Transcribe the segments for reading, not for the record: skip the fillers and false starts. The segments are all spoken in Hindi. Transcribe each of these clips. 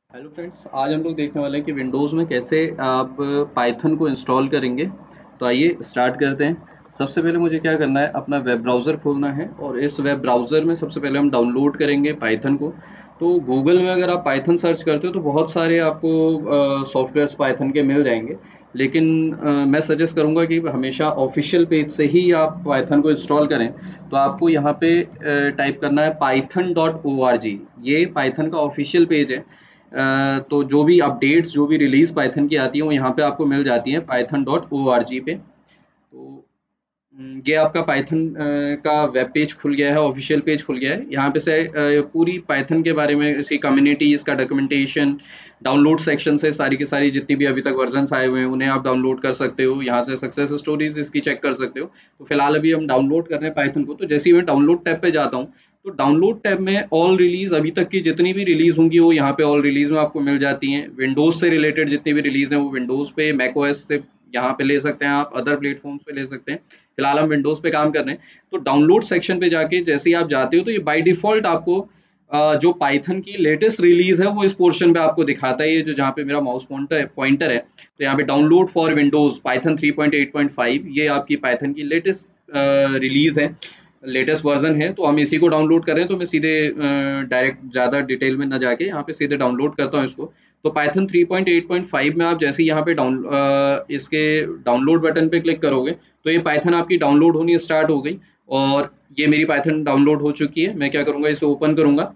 हेलो फ्रेंड्स, आज हम लोग देखने वाले हैं कि विंडोज़ में कैसे आप पाइथन को इंस्टॉल करेंगे। तो आइए स्टार्ट करते हैं। सबसे पहले मुझे क्या करना है, अपना वेब ब्राउज़र खोलना है और इस वेब ब्राउज़र में सबसे पहले हम डाउनलोड करेंगे पाइथन को। तो गूगल में अगर आप पाइथन सर्च करते हो तो बहुत सारे आपको सॉफ्टवेयर्स पाइथन के मिल जाएंगे, लेकिन मैं सजेस्ट करूंगा कि हमेशा ऑफिशियल पेज से ही आप पाइथन को इंस्टॉल करें। तो आपको यहाँ पे टाइप करना है python.org। ये पाइथन का ऑफिशियल पेज है। तो जो भी अपडेट्स, जो भी रिलीज पाइथन की आती है वो यहाँ पे आपको मिल जाती है python.org पे। तो ये आपका पाइथन का वेब पेज खुल गया है, ऑफिशियल पेज खुल गया है। यहाँ पे से पूरी पाइथन के बारे में, इसकी कम्युनिटी, इसका डॉक्यूमेंटेशन, डाउनलोड सेक्शन से सारी की सारी जितनी भी अभी तक वर्जन्स आए हुए हैं उन्हें आप डाउनलोड कर सकते हो। यहाँ से सक्सेस स्टोरीज इसकी चेक कर सकते हो। तो फिलहाल अभी हम डाउनलोड कर रहे हैं पाइथन को। तो जैसे ही मैं डाउनलोड टैब पे जाता हूँ तो डाउनलोड टैब में ऑल रिलीज, अभी तक की जितनी भी रिलीज होंगी वो यहाँ पे ऑल रिलीज में आपको मिल जाती हैं। विंडोज से रिलेटेड जितनी भी रिलीज हैं वो विंडोज पे, मैक ओएस से यहाँ पे ले सकते हैं, आप अदर प्लेटफॉर्म्स पे ले सकते हैं। फिलहाल हम विंडोज पे काम कर रहे हैं। तो डाउनलोड सेक्शन पे जाके जैसे ही आप जाते हो तो ये बाय डिफॉल्ट आपको जो पाइथन की लेटेस्ट रिलीज है वो इस पोर्शन पे आपको दिखाता है। ये जो जहाँ पे मेरा माउस पॉइंटर है, तो यहाँ पे डाउनलोड फॉर विंडोज पाइथन 3.8.5, ये आपकी पाइथन की लेटेस्ट रिलीज है, लेटेस्ट वर्जन है। तो हम इसी को डाउनलोड कर रहे हैं। तो मैं सीधे डायरेक्ट ज़्यादा डिटेल में ना जाके यहाँ पे सीधे डाउनलोड करता हूँ इसको। तो पाइथन 3.8.5 में आप जैसे ही यहाँ पे इसके डाउनलोड बटन पे क्लिक करोगे तो ये पाइथन आपकी डाउनलोड होनी स्टार्ट हो गई। और ये मेरी पाइथन डाउनलोड हो चुकी है। मैं क्या करूँगा, इसे ओपन करूँगा।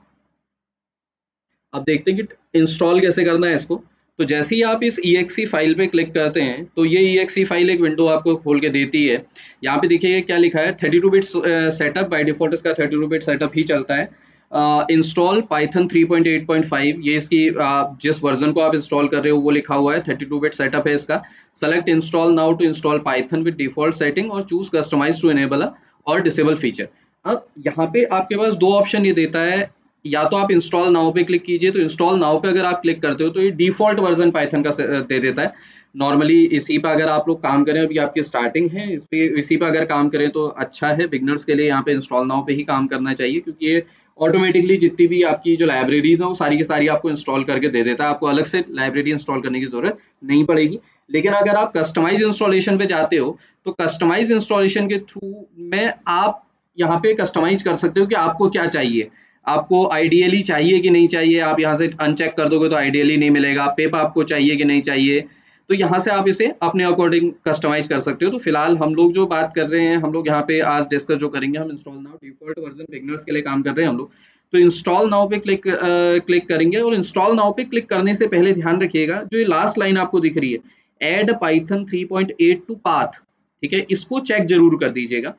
अब देखते हैं कि इंस्टॉल कैसे करना है इसको। तो जैसे ही आप इस exe फाइल पे क्लिक करते हैं तो ये exe फाइल एक विंडो आपको खोल के देती है। यहाँ पे देखिए क्या लिखा है, 32 बिट सेटअप। बाय डिफॉल्ट इसका 32 बिट सेटअप ही चलता है। इंस्टॉल पाइथन 3.8.5, ये इसकी जिस वर्जन को आप इंस्टॉल कर रहे हो वो लिखा हुआ है। 32 बिट सेटअप है इसका। Select install now to install Python with default setting और चूज कस्टमाइज टू इनेबल और डिसेबल फीचर। अब यहाँ पे आपके पास दो ऑप्शन ये देता है। या तो आप इंस्टॉल नाउ पे क्लिक कीजिए। तो इंस्टॉल नाउ पे अगर आप क्लिक करते हो तो ये डिफॉल्ट वर्जन पाइथन का दे देता है। नॉर्मली इसी पे अगर आप लोग काम करें, अभी आपकी स्टार्टिंग है, इसी पे अगर काम करें तो अच्छा है। बिगनर्स के लिए यहाँ पे इंस्टॉल नाउ पे ही काम करना चाहिए, क्योंकि ये ऑटोमेटिकली जितनी भी आपकी जो लाइब्रेरीज हैं वो सारी की सारी आपको इंस्टॉल करके दे देता है। आपको अलग से लाइब्रेरी इंस्टॉल करने की जरूरत नहीं पड़ेगी। लेकिन अगर आप कस्टमाइज इंस्टॉलेशन पे जाते हो तो कस्टमाइज इंस्टॉलेशन के थ्रू में आप यहाँ पे कस्टमाइज कर सकते हो कि आपको क्या चाहिए। आपको आइडियली चाहिए कि नहीं चाहिए, आप यहाँ से अनचेक कर दोगे तो आइडियली नहीं मिलेगा। पेप आपको चाहिए कि नहीं चाहिए, तो यहाँ से आप इसे अपने अकॉर्डिंग कस्टमाइज कर सकते हो। तो फिलहाल हम लोग जो बात कर रहे हैं, हम लोग यहाँ पे आज डिस्कस जो करेंगे, हम install now default version beginners के लिए काम कर रहे हैं हम लोग। तो इंस्टॉल नाउ पे क्लिक करेंगे। और इंस्टॉल नाउ पे क्लिक करने से पहले ध्यान रखिएगा, जो ये लास्ट लाइन आपको दिख रही है, एड पाइथन 3.8 टू पाथ, ठीक है, इसको चेक जरूर कर दीजिएगा।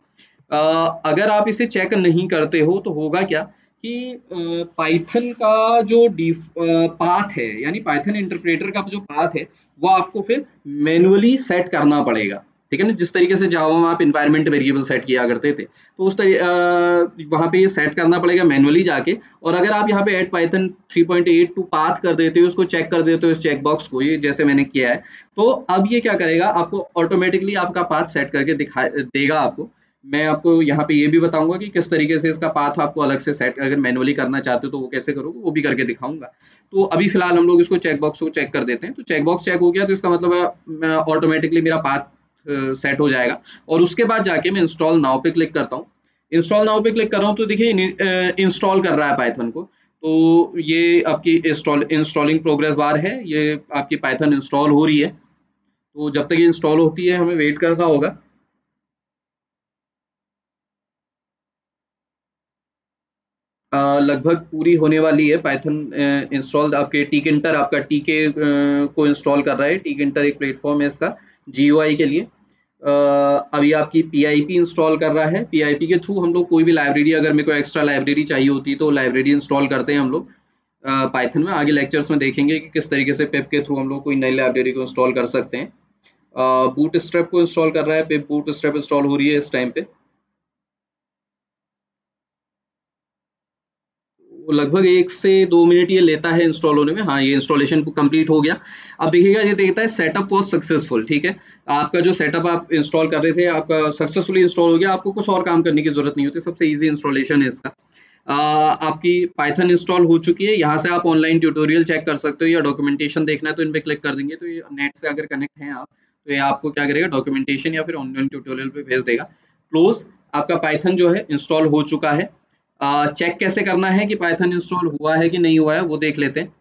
अगर आप इसे चेक नहीं करते हो तो होगा क्या कि पाइथन का जो पाथ है, यानी पाइथन इंटरप्रेटर का जो पाथ है, वो आपको फिर मैनुअली सेट करना पड़ेगा। ठीक है ना, जिस तरीके से जावा में आप इन्वायरमेंट वेरिएबल सेट किया करते थे, तो उस तरीके वहां पे ये सेट करना पड़ेगा मैनुअली जाके। और अगर आप यहाँ पे ऐड पाइथन 3.8 टू पाथ कर देते हो, उसको चेक कर देते हो, इस चेक बॉक्स को, ये जैसे मैंने किया है, तो अब ये क्या करेगा, आपको ऑटोमेटिकली आपका पाथ सेट करके दिखा देगा आपको। मैं आपको यहाँ पे ये भी बताऊंगा कि किस तरीके से इसका पाथ आपको अलग से सेट, अगर मैनुअली करना चाहते हो तो वो कैसे करोगे, वो भी करके दिखाऊंगा। तो अभी फिलहाल हम लोग इसको चेक बॉक्स को चेक कर देते हैं। तो चेक बॉक्स चेक हो गया तो इसका मतलब ऑटोमेटिकली मेरा पाथ सेट हो जाएगा। और उसके बाद जाके मैं इंस्टॉल नाउ पे क्लिक करता हूँ। इंस्टॉल नाउ पे क्लिक कर रहा हूँ तो देखिए इंस्टॉल कर रहा है पाइथन को। तो ये आपकी इंस्टॉलिंग प्रोग्रेस बार है, ये आपकी पाइथन इंस्टॉल हो रही है। तो जब तक ये इंस्टॉल होती है हमें वेट करना होगा। लगभग पूरी होने वाली है पाइथन इंस्टॉल। आपके टीकिंटर, आपका टीके को इंस्टॉल कर रहा है। टीकिंटर एक प्लेटफॉर्म है इसका जीयूआई के लिए। अभी आपकी पीआईपी इंस्टॉल कर रहा है। पीआईपी के थ्रू हम लोग कोई भी लाइब्रेरी, अगर मेरे को एक्स्ट्रा लाइब्रेरी चाहिए होती है तो लाइब्रेरी इंस्टॉल करते हैं हम लोग पाइथन में। आगे लेक्चर्स में देखेंगे कि किस तरीके से पिप के थ्रू हम लोग कोई नई लाइब्रेरी को इंस्टॉल कर सकते हैं। बूट स्ट्रैप को इंस्टॉल कर रहा है, पिप बूट स्ट्रैप इंस्टॉल हो रही है इस टाइम पे। वो लगभग 1 से 2 मिनट ये लेता है इंस्टॉल होने में। हाँ, ये इंस्टॉलेशन कंप्लीट हो गया। अब देखिएगा, ये देखता है सेटअप वॉज सक्सेसफुल। ठीक है, आपका जो सेटअप आप इंस्टॉल कर रहे थे आपका सक्सेसफुली इंस्टॉल हो गया। आपको कुछ और काम करने की जरूरत नहीं होती, सबसे इजी इंस्टॉलेशन है इसका। आपकी पाइथन इंस्टॉल हो चुकी है। यहाँ से आप ऑनलाइन ट्यूटोरियल चेक कर सकते हो या डॉक्यूमेंटेशन देखना है तो इन पे क्लिक कर देंगे, तो ये नेट से अगर कनेक्ट हैं आप तो ये आपको क्या करेगा, डॉक्यूमेंटेशन या फिर ऑनलाइन ट्यूटोरियल पे भेज देगा। क्लोज, आपका पाइथन जो है इंस्टॉल हो चुका है। चेक कैसे करना है कि पाइथन इंस्टॉल हुआ है कि नहीं हुआ है वो देख लेते हैं।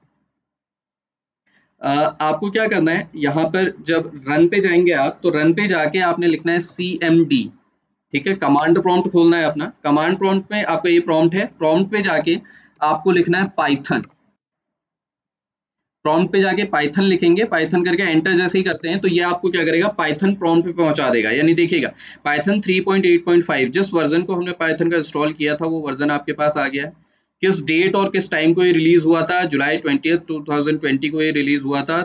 आपको क्या करना है, यहाँ पर जब रन पे जाएंगे आप तो रन पे जाके आपने लिखना है CMD, ठीक है। कमांड प्रॉम्प्ट खोलना है अपना, कमांड प्रॉम्प्ट में आपका ये प्रॉम्प्ट है, प्रॉम्प्ट पे जाके आपको लिखना है पाइथन। प्रॉम्प्ट पे जाके पाइथन लिखेंगे, पाइथन करके एंटर जैसे ही करते हैं तो ये आपको क्या करेगा, पाइथन प्रॉम्प्ट पे पहुंचा देगा। यानी देखिएगा पाइथन 3.8.5 जिस वर्जन को हमने पाइथन का इंस्टॉल किया था वो वर्जन आपके पास आ गया है। किस डेट और किस टाइम को ये रिलीज हुआ था, जुलाई 20 को ये रिलीज हुआ था।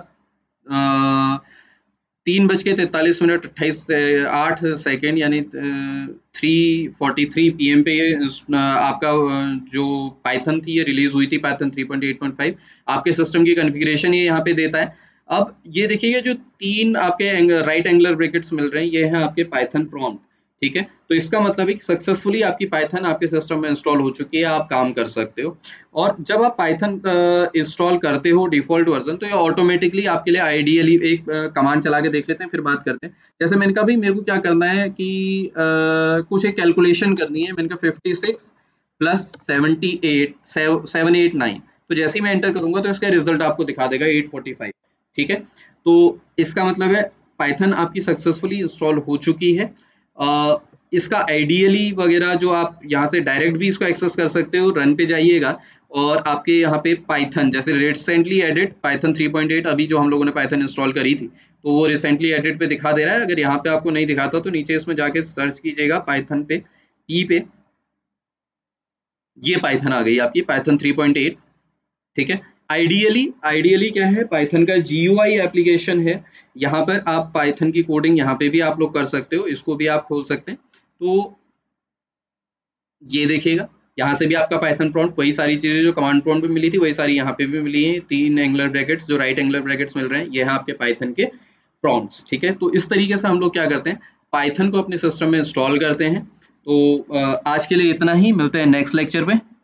3:43 8 सेकेंड यानी 3:43 PM पे ये आपका जो पाइथन थी ये रिलीज हुई थी, पाइथन 3.8.5। आपके सिस्टम की कॉन्फ़िगरेशन ये यहाँ पे देता है। अब ये देखिएगा जो 3 आपके राइट एंगुलर ब्रैकेट्स मिल रहे हैं ये हैं आपके पाइथन प्रॉम्प्ट, ठीक है। तो इसका मतलब है कि सक्सेसफुली आपकी पाइथन आपके सिस्टम में इंस्टॉल हो चुकी है, आप काम कर सकते हो। और जब आप पाइथन इंस्टॉल करते हो डिफ़ॉल्ट वर्जन तो ये ऑटोमेटिकली आपके लिए आइडियली एक कमांड चला के देख लेते हैं, फिर बात करते हैं। जैसे मैंने कहा भाई मेरे को क्या करना है कि कुछ एक कैलकुलेशन करनी है। मैंने कहा 56 प्लस 78 789, तो जैसे ही मैं एंटर करूंगा तो इसका रिजल्ट आपको दिखा देगा 845, ठीक है। तो इसका मतलब है पाइथन आपकी सक्सेसफुली इंस्टॉल हो चुकी है। इसका आइडियली वगैरह जो आप यहाँ से डायरेक्ट भी इसको एक्सेस कर सकते हो, रन पे जाइएगा और आपके यहाँ पे पाइथन जैसे रिसेंटली एडिट पाइथन 3.8 अभी जो हम लोगों ने पाइथन इंस्टॉल करी थी तो वो रिसेंटली एडिट पे दिखा दे रहा है। अगर यहाँ पे आपको नहीं दिखाता तो नीचे इसमें जाके सर्च कीजिएगा पाइथन पे ई पे, ये पाइथन आ गई आपकी पाइथन 3.8, ठीक है। आइडियली क्या है, पाइथन का GUI एप्लीकेशन है। यहाँ पर आप पाइथन की कोडिंग यहाँ पे भी आप लोग कर सकते हो, इसको भी आप खोल सकते हैं। तो ये देखिएगा यहाँ से भी आपका पाइथन प्रॉम्प्ट, वही सारी चीजें जो कमांड प्रॉम्प्ट पे मिली थी वही सारी यहाँ पे भी मिली है। 3 एंगुलर ब्रैकेट्स जो राइट एंगुलर ब्रैकेट्स मिल रहे हैं ये हैं आपके पाइथन के प्रॉम्प्ट्स, ठीक है। तो इस तरीके से हम लोग क्या करते हैं, पाइथन को अपने सिस्टम में इंस्टॉल करते हैं। तो आज के लिए इतना ही, मिलते हैं नेक्स्ट लेक्चर में।